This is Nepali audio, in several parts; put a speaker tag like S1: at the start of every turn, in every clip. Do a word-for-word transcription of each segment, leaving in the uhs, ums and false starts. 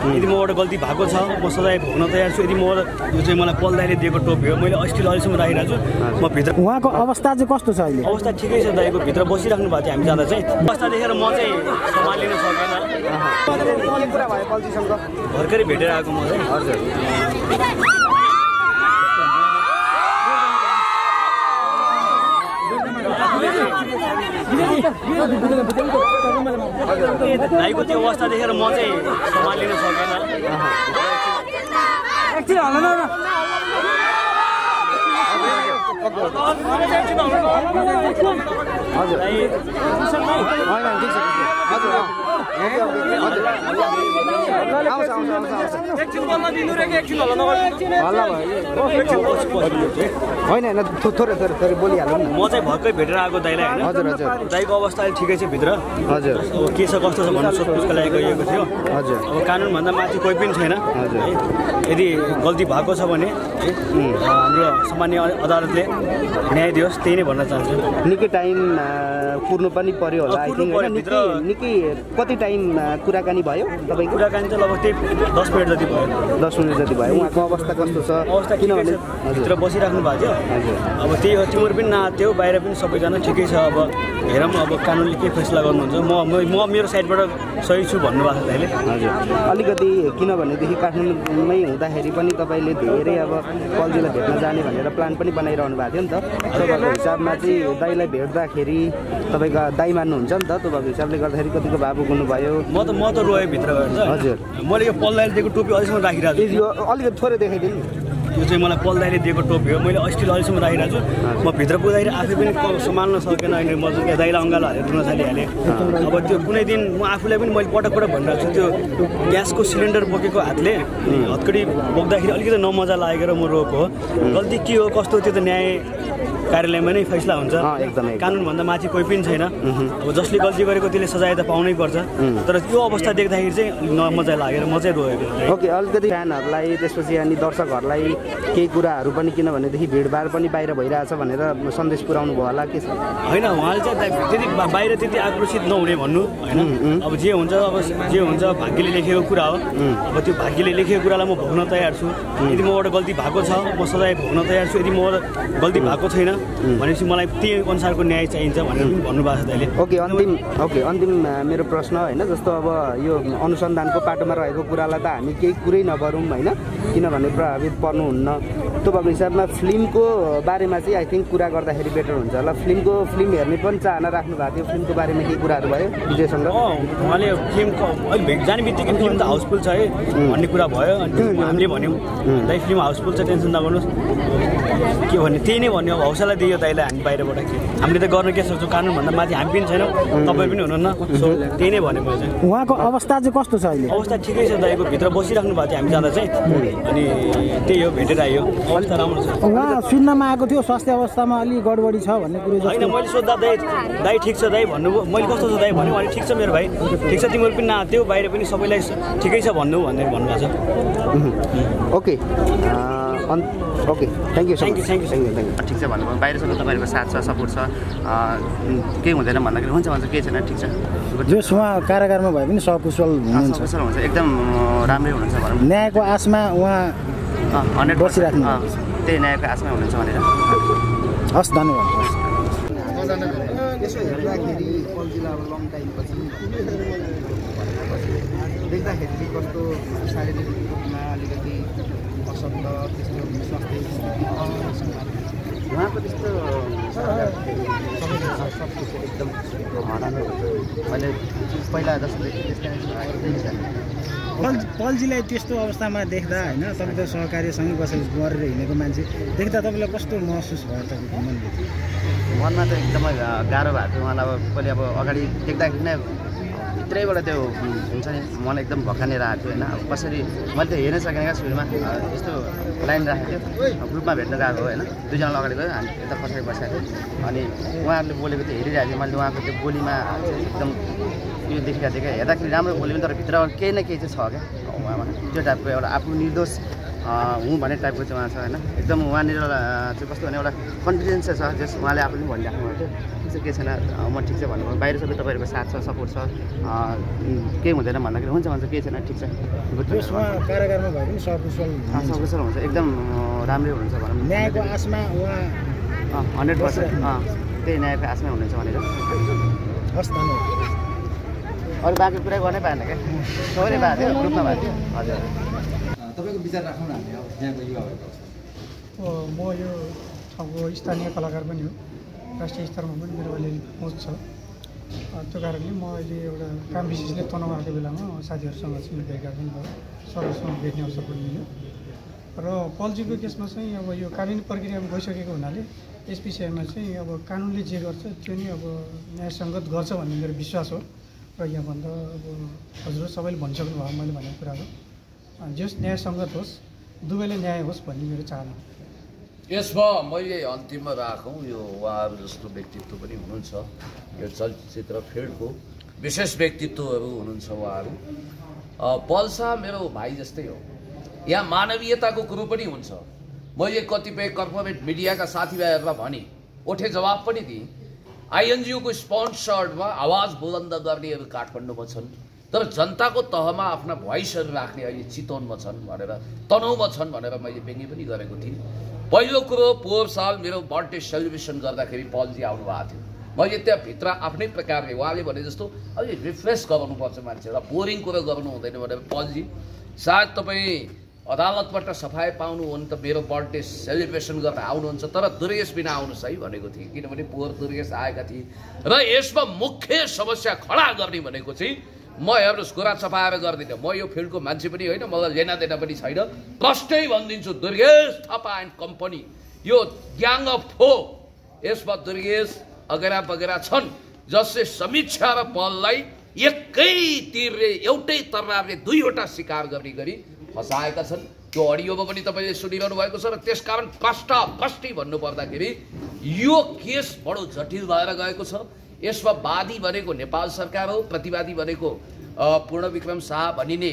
S1: यदि मबाट गल्ती भएको छ म सजाय भोग्न तयार छु। यदि म यो चाहिँ मलाई पल्दाइले दिएको टोपी हो, मैले अस्टिल अहिलेसम्म राखिरहेको छु। म भित्र
S2: उहाँको अवस्था चाहिँ कस्तो छ अहिले?
S1: अवस्था ठिकै छ दाइको, भित्र बसिराख्नु भएको थियो हामी जाँदा चाहिँ। अवस्था देखेर म चाहिँ सम्हालिन सकेन।
S2: कुरा भयो कल्जीसँग
S1: भर्खरै भेटेर आएको म चाहिँ।
S2: हजुर
S1: दाइको त्यो अवस्था देखेर म चाहिँ सम्हालिन सकेन।
S2: एकछिन हल्ला न हजुर होइन होइन थोरै थोरै थोरै बोलिहाल्नु न।
S1: म चाहिँ भर्खरै भेटेर आएको दाइलाई होइन।
S2: हजुर हजुर
S1: दाइको अवस्था अहिले ठिकै छ भित्र।
S2: हजुर
S1: अब के छ कस्तो छ भन्नु सोधपुछको लागि गइएको थियो।
S2: हजुर
S1: अब कानुनभन्दा माथि कोही पनि छैन।
S2: हजुर
S1: यदि गल्ती भएको छ भने हाम्रो सामान्य अदालतले न्याय दियोस्, त्यही नै भन्न चाहन्छु।
S2: निकै टाइम कुर्नु पनि पर्यो होला आई थिङ्क होइन? निकै निकै कति टाइम कुराकानी भयो तपाईँको?
S1: कुराकानी त लगभग त्यही दस मिनट जति भयो।
S2: दस मिनट जति भयो। उहाँको अवस्था कस्तो छ?
S1: अवस्था किनभने भित्र बसिराख्नु भएको थियो। अब त्यही हो, तिम्रो पनि नआत्यो, बाहिर पनि सबैजना ठिकै छ। अब हेरौँ अब कानुनले के फैसला गर्नुहुन्छ। म म मेरो साइडबाट सही छु भन्नुभएको छ दाइले।
S2: हजुर अलिकति किनभनेदेखि काठमाडौँमै हुँदाखेरि पनि तपाईँले धेरै अब कल्जीलाई भेट्न जाने भनेर प्लान पनि बनाइरहनु भएको थियो नि त। तपाईँको हिसाबमा चाहिँ दाइलाई भेट्दाखेरि तपाईँको दाइ मान्नुहुन्छ नि त, त्यो भएको हिसाबले गर्दाखेरि कतिको भावुक हुनुभयो?
S1: म त म त रोएँ भित्र गएर चाहिँ।
S2: हजुर
S1: मैले यो पल्दाइले दिएको टोपी अहिलेसम्म राखिरहेको छु।
S2: यो अलिकति थोरै देखाइदिनु।
S1: यो चाहिँ मलाई पल्दाइले दिएको टोपी हो, मैले अस्टिल अहिलेसम्म राखिरहेको छु। म भित्र पुग्दाखेरि आफै पनि सम्हाल्न सकेन। अहिले म चाहिँ दाइलाई अँगालो हालेर रुन थालिहालेँ। अब त्यो कुनै दिन म आफूलाई पनि मैले पटक पटक भनिरहेको छु, त्यो ग्यासको सिलिन्डर बोकेको हातले हत्कडी बोक्दाखेरि अलिकति नमजा लागेर म रोएको हो। गल्ती के हो कस्तो त्यो त न्याय कार्यालयमा नै फैसला हुन्छ। कानुनभन्दा माथि कोही पनि छैन। अब जसले गल्ती गरेको त्यसले सजाय त पाउनै पर्छ। तर यो अवस्था देख्दाखेरि चाहिँ नमजा लागेर म चाहिँ रोएको।
S2: ओके अलिकति फ्यानहरूलाई त्यसपछि अनि दर्शकहरूलाई केही कुराहरू पनि किनभनेदेखि भिडभाड पनि बाहिर भइरहेछ भनेर सन्देश पुर्याउनु भयो होला के छ?
S1: होइन उहाँले चाहिँ त्यति बाहिर त्यति आक्रोशित नहुने भन्नु होइन। अब जे हुन्छ अब जे हुन्छ भाग्यले लेखेको कुरा हो। अब त्यो भाग्यले लेखेको कुरालाई म भोग्न तयार छु। यदि मबाट गल्ती भएको छ म सजाय भोग्न तयार छु। यदि म गल्ती भएको छैन भनेपछि मलाई त्यही अनुसारको न्याय चाहिन्छ भनेर पनि भन्नुभएको छ दाइले।
S2: ओके अन्तिम ओके अन्तिम मेरो प्रश्न होइन, जस्तो अब यो अनुसन्धानको पाटोमा रहेको कुरालाई त हामी केही कुरै नगरौँ होइन, किनभने प्रभावित पर्नुहुन्न। त्यो भएको हिसाबमा फिल्मको बारेमा चाहिँ आई थिङ्क कुरा गर्दाखेरि बेटर हुन्छ होला। फिल्मको फिल्म हेर्ने पनि चाहना राख्नु भएको थियो। फिल्मको बारेमा केही कुराहरू भयो विजयसँग?
S1: उहाँले फिल्मको अहिले जाने बित्तिकै फिल्म त हाउसफुल छ है भन्ने कुरा भयो। अनि हामीले भन्यौँ दाइ फिल्म हाउसफुल छ, टेन्सन नगर्नुहोस् के भन्ने त्यही नै भन्यो। अब हौसला दियो दाइलाई हामी बाहिरबाट के हामीले त गर्न के सक्छौँ, कानुनभन्दा माथि हामी पनि छैनौँ, तपाईँ पनि हुनुहुन्न। सो त्यही नै भने मैले चाहिँ।
S2: उहाँको अवस्था चाहिँ कस्तो छ अहिले?
S1: अवस्था ठिकै छ दाइको, भित्र बसिराख्नु भएको थियो हामी जाँदा चाहिँ। अनि त्यही हो भेटेर आयो, अवस्था राम्रो छ।
S2: उहाँ सुन्नमा आएको थियो स्वास्थ्य अवस्थामा अलि गडबडी छ भन्ने कुरो
S1: होइन। मैले सोद्धा दाइ दाइ ठिक छ दाइ भन्नुभयो। मैले कस्तो छ दाइ भन्यो, अनि ठिक छ मेरो भाइ, ठिक छ तिमीहरू पनि नआत्यो, बाहिर पनि सबैलाई ठिकै छ भन्नु भनेर भन्नुभएको छ।
S2: Okay okay thank you
S1: thank you thank you thank you thank you
S3: ठिक छ भन्नुभयो। बाहिरसँग तपाईँहरूको साथ छ, सपोर्ट छ, केही हुँदैन भन्दाखेरि हुन्छ भन्छ, केही छैन ठिक छ।
S2: जस उहाँ कारागारमा भए पनि सकुशल हुनुहुन्छ,
S3: सकुशल हुन्छ, एकदम राम्रै हुनुहुन्छ भनौँ।
S2: न्यायको आशमा उहाँ
S3: हन्ड्रेड
S2: बसिराख्नु
S3: त्यही न्यायको आशमा हुनुहुन्छ भनेर।
S2: हस् धन्यवाद।
S4: यसो हेर्दाखेरि कल्जीलाई अब लङ टाइमपछि देख्दाखेरि चाहिँ कस्तो शारीरिक रूपमा अलिकति अशक्त त्यस्तो स्वास्थ्य
S3: उहाँको त्यस्तो एकदम हराम्रो हुन्छ। मैले पहिला जस्तो
S2: पल्जीलाई त्यस्तो अवस्थामा देख्दा होइन, तपाईँ त सहकार्यसँगै बसेर गरेर हिँडेको मान्छे देख्दा तपाईँलाई कस्तो महसुस भयो तपाईँको मनले?
S3: मनमा त एकदमै गाह्रो भएको थियो उहाँलाई। अब पहिले अब अगाडि देख्दाखेरि नै भित्रैबाट त्यो हुन्छ नि मन एकदम भकानेर आएको थियो होइन। अब कसरी मैले त हेर्नै सकेन क्या सुरुमा, यस्तो लाइन राखेको थियो, ग्रुपमा भेट्न गएको होइन, दुईजना अगाडि गयो, हामी यता पछाडि बसेको थियो। अनि उहाँहरूले बोलेको थियो हेरिरहेको थिएँ मैले, उहाँको त्यो बोलीमा एकदम यो देखिरहेको थिएँ क्या, हेर्दाखेरि राम्रो बोल्यो तर भित्र केही न केही चाहिँ छ क्या उहाँमा, त्यो टाइपको एउटा आफू निर्दोष हुँ भन्ने टाइपको चाहिँ उहाँ छ होइन एकदम उहाँनिर चाहिँ कस्तो भने एउटा कन्फिडेन्स छ जस उहाँले आफूले पनि भनिराख्नु भएको थियो के छैन म ठिक छ भन्नुभयो बाहिर सबै तपाईँहरूको साथ छ सपोर्ट छ केही हुँदैन भन्दाखेरि हुन्छ भन्छ केही छैन ठिक छ
S4: कारागारमा भए पनि सकुशल
S3: सकुशल हुन्छ एकदम राम्रै हुनुहुन्छ भनौँ
S4: न्यायको आशमा उहाँ
S3: हन्ड्रेड पर्सेन्ट त्यही न्यायको आशमै हुनुहुन्छ भनेर
S4: हस् धन्यवाद
S3: अरू बाँकी कुरा गर्नै पाएन क्या सबैले भएको थियो ग्रुपमा भएको थियो हजुर
S5: तपाईँको विचार राख्नु न हामी अब यहाँको युवाहरूको
S6: म यो ठाउँको स्थानीय कलाकार पनि हो राष्ट्रिय स्तरमा पनि मेरो अलिअलि पहुँच छ त्यो कारणले म अहिले एउटा काम विशेषले तनाव आएको बेलामा साथीहरूसँग चाहिँ भेटघाट पनि भयो सरहरूसँग भेट्ने अवसर पनि मिल्यो र पल्जीको केसमा चाहिँ अब यो कानुनी प्रक्रियामा गइसकेको हुनाले यस विषयमा चाहिँ अब कानुनले जे गर्छ त्यो नै अब न्यायसङ्गत गर्छ भन्ने मेरो विश्वास हो र यहाँभन्दा अब हजुर सबैले भनिसक्नु भयो मैले भनेको कुरा हो जस न्यायसङ्गत होस् दुवैले न्याय होस् भन्ने मेरो चाहना हो
S7: यसमा मैले अन्तिममा राखौँ यो उहाँहरू जस्तो व्यक्तित्व पनि हुनुहुन्छ यो चलचित्र फिल्डको विशेष व्यक्तित्वहरू हुनुहुन्छ उहाँहरू पल्सा मेरो भाइ जस्तै हो यहाँ मानवीयताको कुरो पनि हुन्छ मैले कतिपय कर्पोरेट मिडियाका साथीभाइहरूलाई भने ओठे जवाब पनि दिएँ आइएनजिओको स्पोन्सर्डमा आवाज बुलन्द गर्नेहरू काठमाडौँमा छन् तर जनताको तहमा आफ्ना भोइसहरू राख्ने अहिले चितवनमा छन् भनेर तनहुमा छन् भनेर मैले व्यङ्ग्य पनि गरेको थिएँ पहिलो कुरो पोहोर साल मेरो बर्थडे सेलिब्रेसन गर्दाखेरि पलजी आउनु भएको थियो मैले त्यहाँभित्र आफ्नै प्रकारले उहाँले भने जस्तो अलि रिफ्रेस गराउनुपर्छ मान्छेलाई बोरिङ कुरो गर्नु हुँदैन भनेर पलजी सायद तपाईँ अदालतबाट सफाई पाउनु हो भने त मेरो बर्थडे सेलिब्रेसन गर्न आउनुहुन्छ तर दुर्गेश बिना आउनुहोस् है भनेको थिएँ किनभने पोहोर दुर्गेश आएका थिए र यसमा मुख्य समस्या खडा गर्ने भनेको चाहिँ म हेर्नुहोस् कुरा सफाएर गर्दिनँ म यो फिल्डको मान्छे पनि होइन मलाई लेना देना पनि छैन प्रष्टै भनिदिन्छु दुर्गेश थापा एन्ड कम्पनी यो ग्याङ अफ फो यसमा दुर्गेश अगेरा बगेरा छन् जसले समीक्षा र पललाई एकै तीरले एउटै तरनारले दुईवटा शिकार गर्ने गरी फसाएका छन् त्यो अडियोमा पनि तपाईँले सुनिरहनु भएको छ र त्यसकारण प्रष्ट प्रष्टै भन्नुपर्दाखेरि यो केस बडो जटिल भएर गएको छ यसमा वादी भनेको नेपाल सरकार हो प्रतिवादी भनेको पूर्ण विक्रम शाह भनिने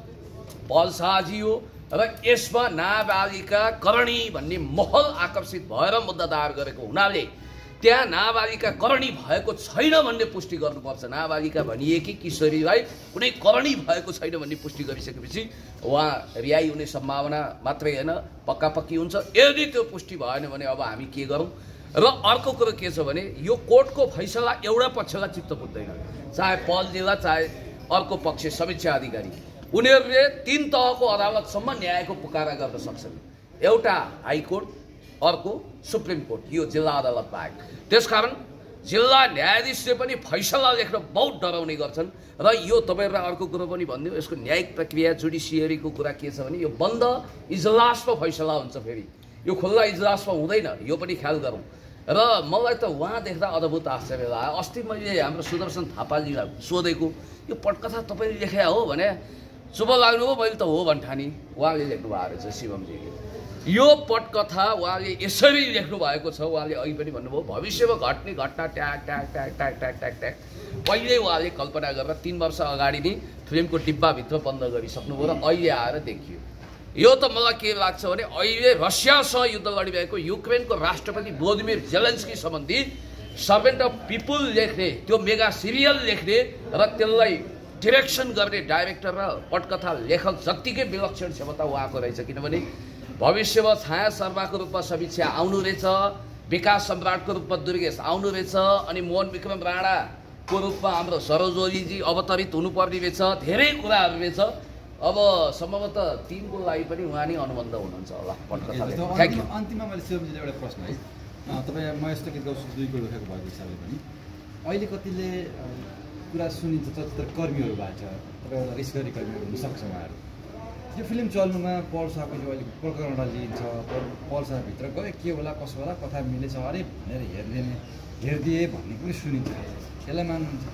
S7: पल शाहजी हो र यसमा नाबालिका करणी भन्ने महल आकर्षित भएर मुद्दा दायर गरेको हुनाले त्यहाँ नाबालिका करणी भएको छैन भन्ने पुष्टि गर्नुपर्छ नाबालिका भनिएकी किशोरीलाई कुनै करणी भएको छैन भन्ने पुष्टि गरिसकेपछि उहाँ रिहाई हुने सम्भावना मात्रै होइन पक्का पक्की हुन्छ यदि त्यो पुष्टि भएन भने अब हामी के गरौँ र अर्को कुरो के छ भने यो कोर्टको फैसला एउटा पक्षलाई चित्त बुझ्दैन चाहे पलजीलाई चाहे अर्को पक्ष समीक्षा अधिकारी उनीहरूले तीन तहको अदालतसम्म न्यायको पुकारा गर्न सक्छन् एउटा हाइकोर्ट अर्को सुप्रिम कोर्ट यो जिल्ला अदालत बाहेक त्यसकारण जिल्ला न्यायाधीशले पनि फैसला लेख्न बहुत डराउने गर्छन् र यो तपाईँहरूलाई अर्को कुरो पनि भनिदिउँ यसको न्यायिक प्रक्रिया जुडिसियरीको कुरा के छ भने यो बन्द इजलासमा फैसला हुन्छ फेरि यो खुल्ला इजलासमा हुँदैन यो पनि ख्याल गरौँ र मलाई त उहाँ देख्दा अद्भुत आश्चर्य लाग्यो अस्ति मैले हाम्रो सुदर्शन थापाजीलाई सोधेको यो पटकथा तपाईँले लेखे हो भने शुभ लाग्नु हो मैले त हो भन्ठानी उहाँले लेख्नु भएको रहेछ शिवमजीले यो पटकथा उहाँले यसरी लेख्नु भएको छ उहाँले अघि पनि भन्नुभयो भविष्यमा घट्ने घटना ट्याक ट्याक ट्याक ट्याक ट्याक ट्याक ट्याक पहिल्यै उहाँले कल्पना गरेर तीन वर्ष अगाडि नै फिल्मको डिब्बाभित्र बन्द गरिसक्नुभयो र अहिले आएर देखियो यो त मलाई के लाग्छ भने अहिले रसियासँग युद्ध लडिरहेको युक्रेनको राष्ट्रपति भ्लादिमिर जेलेन्स्की सम्बन्धी सर्भेन्ट अफ पिपुल लेख्ने त्यो मेगा सिरियल लेख्ने र त्यसलाई डिरेक्सन गर्ने डाइरेक्टर र पटकथा लेखक जत्तिकै विलक्षण क्षमता उहाँको रहेछ किनभने भविष्यमा छाया शर्माको रूपमा समीक्षा आउनु रहेछ विकास सम्राटको रूपमा दुर्गेश आउनु रहेछ अनि मोहन विक्रम राणाको रूपमा हाम्रो सरोजोलीजी अवतरित हुनुपर्ने रहेछ धेरै कुराहरू रहेछ अब सम्भवतः टिमको लागि पनि उहाँ नै अनुबन्ध हुनुहुन्छ होला पटकथाले थ्याङ्क यू
S5: अन्तिममा मैले शिवजीले एउटा प्रश्न है तपाईँ म यस्तो गीत गाउँछु दुईको लेखेको भएको हिसाबले पनि अहिले कतिले कुरा सुनिन्छ चलचित्र कर्मीहरूबाट तपाईँहरूलाई रिस गर्ने कर्मीहरू हुनसक्छ उहाँहरू यो फिल्म चल्नुमा पल शाहको जो अहिले प्रकरण लिइन्छ पल शाहभित्र गयो के होला कसो होला कथा मिलेछ अरे भनेर हेरिदिने हेरिदिए भन्ने पनि सुनिन्छ यसलाई मान्नुहुन्छ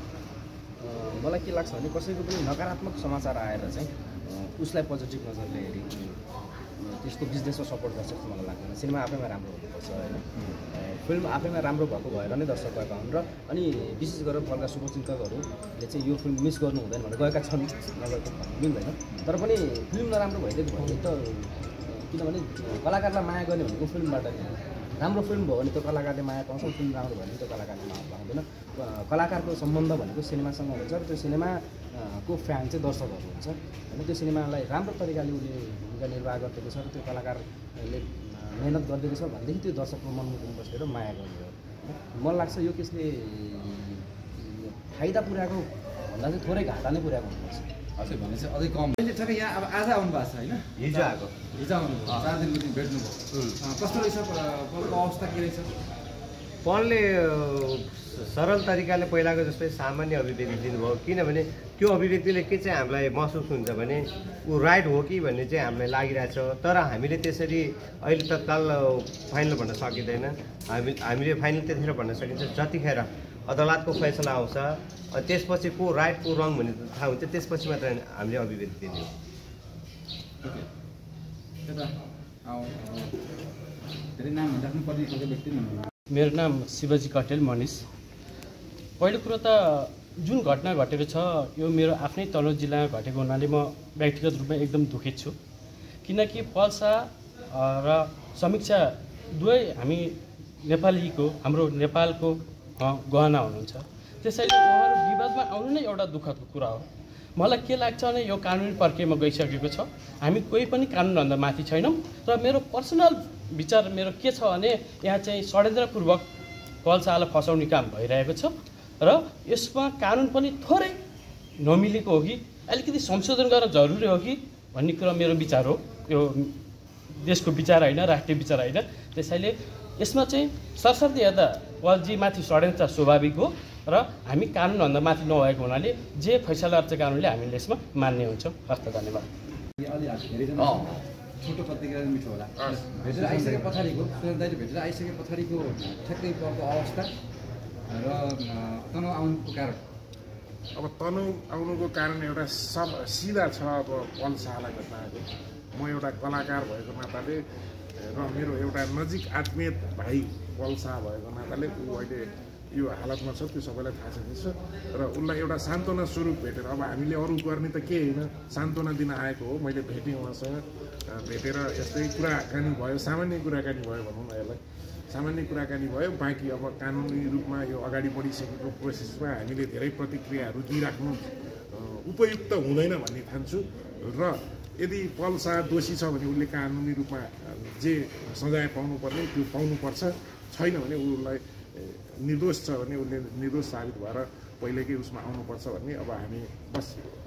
S4: मलाई के लाग्छ भने कसैको पनि नकारात्मक समाचार आएर चाहिँ उसलाई पोजिटिभ नजरले हेरि त्यसको बिजनेसमा सपोर्ट गर्छ जस्तो मलाई लाग्दैन सिनेमा आफैमा राम्रो हुनुपर्छ होइन फिल्म आफैमा राम्रो भएको भएर नै दर्शक गएका हुन् र अनि विशेष गरेर फलका शुभचिन्तकहरूले चाहिँ यो फिल्म मिस गर्नु हुँदैन भनेर गएका छन् नगएको मिल्दैन तर पनि फिल्म नराम्रो भइदिएको भने त किनभने कलाकारलाई माया गर्ने भनेको फिल्मबाट नि राम्रो फिल्म भयो भने त्यो कलाकारले माया पाउँछ फिल्म राम्रो भयो भने त्यो कलाकारले माया पाउँदैन कलाकारको सम्बन्ध भनेको सिनेमासँग हुन्छ र त्यो सिनेमाको फ्यान चाहिँ दर्शकहरू हुन्छ होइन त्यो सिनेमालाई राम्रो तरिकाले उसले भूमिका निर्वाह गरिदिएको छ र त्यो कलाकारले मेहनत गरिदिएको छ भनेदेखि त्यो दर्शकको मनमुटुमा बसेर माया गर्ने हो मलाई लाग्छ यो केसले फाइदा पुर्याएको भन्दा चाहिँ थोरै घाटा नै पुर्याएको हुनुपर्छ
S5: हजुर भनेपछि अझै कम अहिले ठ्याक्कै यहाँ अब आज आउनु भएको छ होइन
S3: हिजो आएको
S5: हिजो आउनुभयो चार दिनको दिन भेट्नुभयो कस्तो रहेछ पलको अवस्था के रहेछ
S8: पलले सरल तरिकाले पहिलाको जस्तै सामान्य अभिव्यक्ति दिनुभयो किनभने त्यो अभिव्यक्तिले के चाहिँ हामीलाई महसुस हुन्छ भने ऊ राइट हो कि भन्ने चाहिँ हामीलाई लागिरहेछ तर हामीले त्यसरी अहिले तत्काल फाइनल भन्न सकिँदैन हामी हामीले फाइनल त्यतिखेर भन्न सकिन्छ जतिखेर अदालतको फैसला आउँछ अनि त्यसपछि को राइट को रङ भन्ने थाहा हुन्छ त्यसपछि मात्र हामीले अभिव्यक्ति दिने
S9: मेरो नाम शिवजी कटेल मनिष पहिलो कुरो त जुन घटना घटेको छ यो मेरो आफ्नै तनहुँ जिल्लामा घटेको हुनाले म व्यक्तिगत रूपमा एकदम दुखित छु किनकि पल्सा र समीक्षा दुवै हामी नेपालीको हाम्रो नेपालको गहना हुनुहुन्छ त्यसैले उहाँहरू विवादमा आउनु नै एउटा दुःखदको कुरा हो मलाई के लाग्छ भने यो कानुनी प्रक्रियामा गइसकेको छ हामी कोही पनि कानुनभन्दा माथि छैनौँ र मेरो पर्सनल विचार मेरो के छ भने यहाँ चाहिँ षड्यन्त्रपूर्वक पल्सालाई फसाउने काम भइरहेको छ र यसमा कानुन पनि थोरै नमिलेको हो कि अलिकति संशोधन गर्न जरुरी हो कि भन्ने कुरा मेरो विचार हो यो देशको विचार होइन राष्ट्रिय विचार होइन त्यसैले यसमा चाहिँ सरसर्ती हेर्दा पलजी माथि षड्यन्त्र स्वाभाविक हो र हामी कानुनभन्दा माथि नभएको हुनाले जे फैसला गर्छ कानुनले हामीले यसमा मान्ने हुन्छौँ हस्त धन्यवाद
S5: छोटो प्रतिक्रिया मिठो होला भेटेर आइसके पछाडिको दाइले भेटेर आइसके पछाडिको ठ्याक्कै पर्को अवस्था र तनाउ आउनुको कारण
S10: अब तनाउ आउनुको कारण एउटा सब सिधा छ अब पल्सालाई घटनाको म एउटा कलाकार भएको नाताले र मेरो एउटा नजिक आत्मीय भाइ पल्सा भएको नाताले ऊ अहिले यो हालतमा छ त्यो सबैलाई थाहा छ र उसलाई एउटा सान्त्वना स्वरूप भेटेर अब हामीले अरू गर्ने त के होइन सान्त्वना दिन आएको हो मैले भेटेँ उहाँसँग भेटेर यस्तै कुराकानी भयो सामान्य कुराकानी भयो भनौँ न यसलाई सामान्य कुराकानी भयो बाँकी अब कानुनी रूपमा यो अगाडि बढिसकेको प्रोसेसमा हामीले धेरै प्रतिक्रियाहरू दिइराख्नु उपयुक्त हुँदैन भन्ने ठान्छु र यदि पल्सा दोषी छ भने उसले कानुनी रूपमा जे सजाय पाउनुपर्ने त्यो पाउनुपर्छ छैन भने उसलाई निर्दोष छ भने उसले निर्दोष साबित भएर पहिलेकै उसमा आउनुपर्छ भन्ने अब हामी बस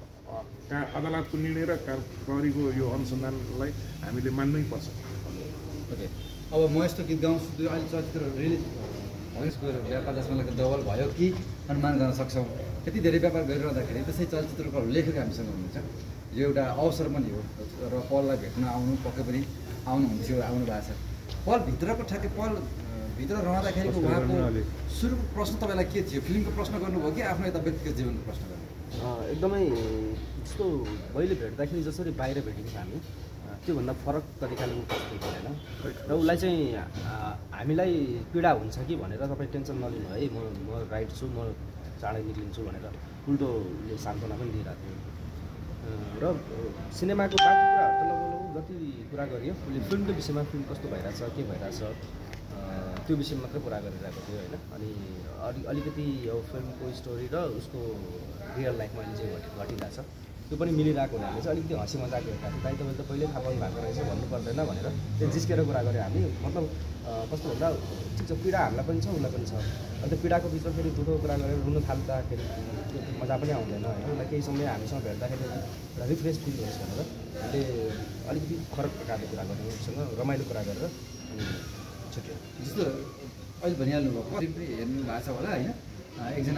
S10: अदालतको निर्णय र प्रहरीको यो अनुसन्धानलाई हामीले मान्नै पर्छ
S5: ओके अब म यस्तो गीत गाउँछु त्यो अहिले चलचित्र रिलिज भइसक्यो व्यापार जसमा लाग्दा डबल भयो कि अनुमान गर्न सक्छौँ यति धेरै व्यापार गरिरहँदाखेरि त्यसै चलचित्रको लेखक हामीसँग हुनुहुन्छ यो एउटा अवसर पनि हो र पललाई भेट्न आउनु पक्कै पनि आउनुहुन्थ्यो आउनु भएको छ पल भित्रको ठ्याक्कै पल भित्र रहँदाखेरिको उहाँको सुरुको प्रश्न तपाईँलाई के थियो फिल्मको प्रश्न गर्नुभयो कि आफ्नो यता व्यक्तिगत जीवनको प्रश्न गर्नुभयो
S4: एकदमै जस्तो मैले भेट्दाखेरि जसरी बाहिर भेटेको छ हामी त्योभन्दा फरक तरिकाले उपस्थित होइन र उसलाई चाहिँ हामीलाई पीडा हुन्छ कि भनेर तपाईँ टेन्सन नलिनु है म म राइट छु म चाँडै निक्लिन्छु भनेर उल्टो यो सान्त्वना पनि दिइरहेको थियो र सिनेमाको बाँकी कुराहरू त लगभग जति कुरा गरियो उसले फिल्मको विषयमा फिल्म कस्तो भइरहेछ के भइरहेछ त्यो विषयमा मात्रै कुरा गरिरहेको थियो होइन अनि अलि अलिकति अब फिल्मको स्टोरी र उसको रियल लाइफमा अहिले चाहिँ घटि घटिरहेछ त्यो पनि मिलिरहेको हुनाले चाहिँ अलिकति हँसी मजाक हेर्दा दाइ तपाईँले त पहिल्यै थाहा पाउनु भएको रहेछ भन्नु पर्दैन भनेर त्यो जिस्केर कुरा गऱ्यो हामी मतलब कस्तो भन्दा ठिक छ पीडा हामीलाई पनि छ उसलाई पनि छ अन्त पीडाको बिचमा फेरि दुःखको कुरा गरेर रुन थाल्दाखेरि त्यो मजा पनि आउँदैन होइन उसलाई केही समय हामीसँग भेट्दाखेरि एउटा रिफ्रेस फिल होस् भनेर हामीले अलिकति फरक प्रकारले कुरा गर्नु उसँग रमाइलो कुरा गरेर अनि छुट्यो
S5: जस्तो अहिले भनिहाल्नु भयो हेर्नु भएको छ होला होइन एकजना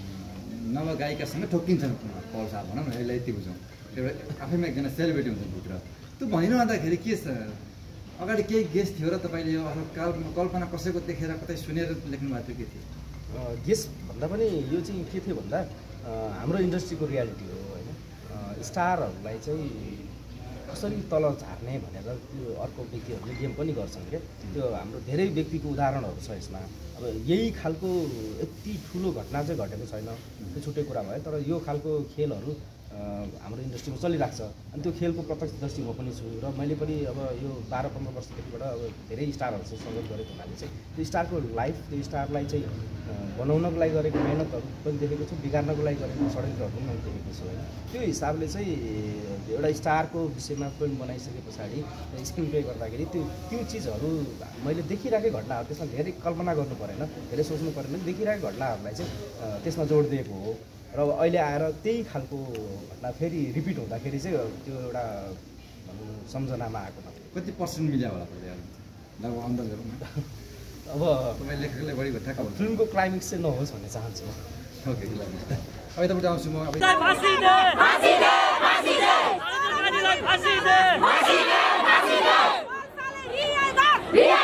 S5: नवगायिकासँग ठोक्किन्छन् पल्सा भनौँ न यसलाई यति बुझौँ एउटा आफैमा एकजना सेलिब्रेटी हुन्छ भित्र त्यो भनिरहँदाखेरि के छ अगाडि केही गेस्ट थियो र तपाईँले यो अथवा कल्पना कसैको देखेर कतै सुनेर लेख्नु भएको थियो के थियो
S4: गेस्ट भन्दा पनि यो चाहिँ के थियो भन्दा हाम्रो इन्डस्ट्रीको रियालिटी हो होइन स्टारहरूलाई चाहिँ कसरी तल झार्ने भनेर त्यो अर्को व्यक्तिहरूले गेम पनि गर्छन् क्या त्यो हाम्रो धेरै व्यक्तिको उदाहरणहरू छ यसमा अब यही खालको यति ठुलो घटना चाहिँ घटेको छैन त्यो छुट्टै कुरा भयो तर यो खालको खेलहरू हाम्रो इन्डस्ट्रीमा चलिरहेको छ अनि त्यो खेलको प्रत्यक्षदर्शी म पनि छु र मैले पनि अब यो बाह्र पन्ध्र वर्षदेखिबाट अब धेरै स्टारहरूसँग सङ्गत गरेको हुनाले चाहिँ त्यो स्टारको लाइफ त्यो स्टारलाई चाहिँ बनाउनको लागि गरेको मेहनतहरू पनि देखेको छु, बिगार्नको लागि गरेको षड्यन्त्रहरू पनि मैले देखेको छु होइन। त्यो हिसाबले चाहिँ एउटा स्टारको विषयमा फिल्म बनाइसके पछाडि स्क्रिन प्ले गर्दाखेरि त्यो त्यो चिजहरू मैले देखिरहेकै घटनाहरू त्यसमा धेरै कल्पना गर्नु परेन, धेरै सोच्नु परेन, देखिरहेको घटनाहरूलाई चाहिँ त्यसमा जोड दिएको हो र अहिले आएर त्यही खालको घटना फेरि रिपिट हुँदाखेरि चाहिँ त्यो एउटा भनौँ सम्झनामा आएको मात्रै।
S5: कति पर्सेन्ट मिल्यो होला लगभग अन्दाज गरौँ न।
S4: अब
S5: लेखकले बढी ठ्याक्क
S4: फिल्मको क्लाइमेक्स चाहिँ नहोस् भन्ने चाहन्छु।
S5: ओके अब यताबाट आउँछु म। अब
S11: Yeah!